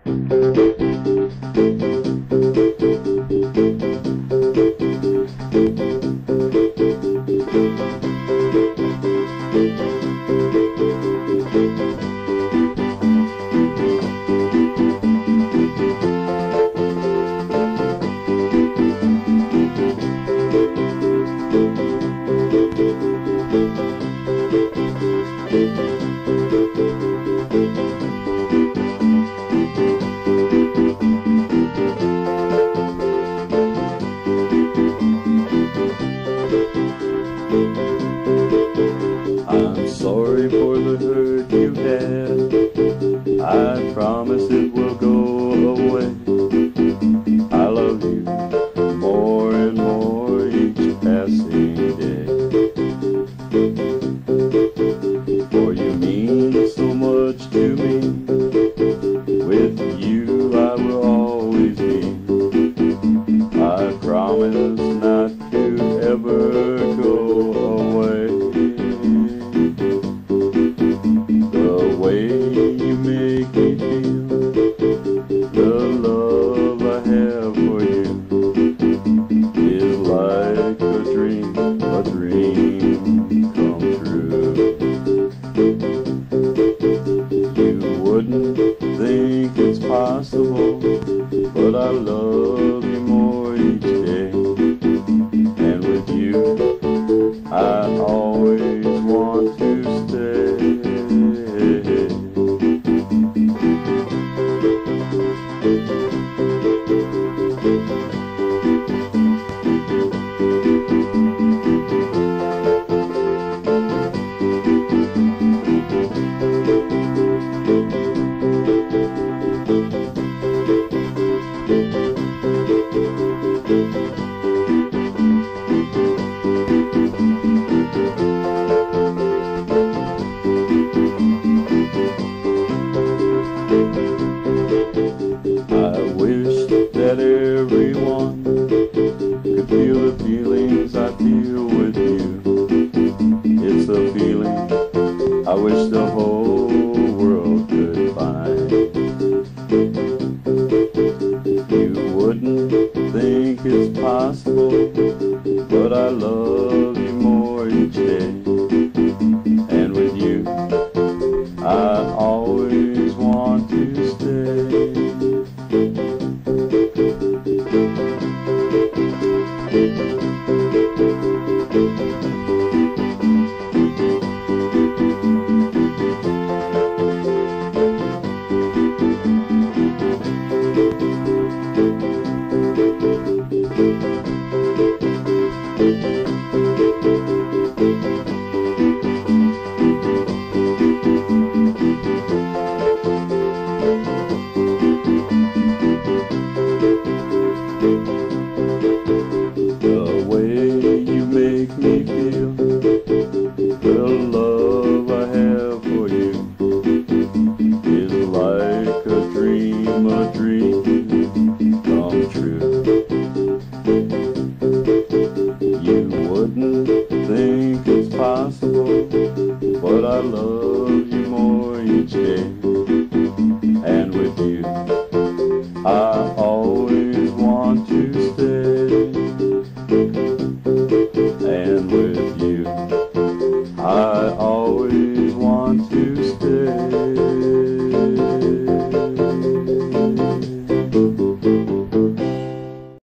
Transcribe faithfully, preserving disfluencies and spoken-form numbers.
I'm sorry for the hurt you had. I promise it will go away. I love you more and more each passing day. For you mean so much to me. With you I will always be. I promise not to ever go away. The way you make me feel, the love I have for you, is like a dream, a dream come true. You wouldn't think it's possible, but I love you more each day. And with you, I always want to stay. I wish that everyone could feel the feelings I feel with you. It's a feeling I wish the whole world could find. You wouldn't think it's possible, but I love you more each day. And with you, I always want to stay. The way you make me feel, the love I have for you, is like a dream, a dream come true. You wouldn't think it's possible, but I love you more each day. And with you, I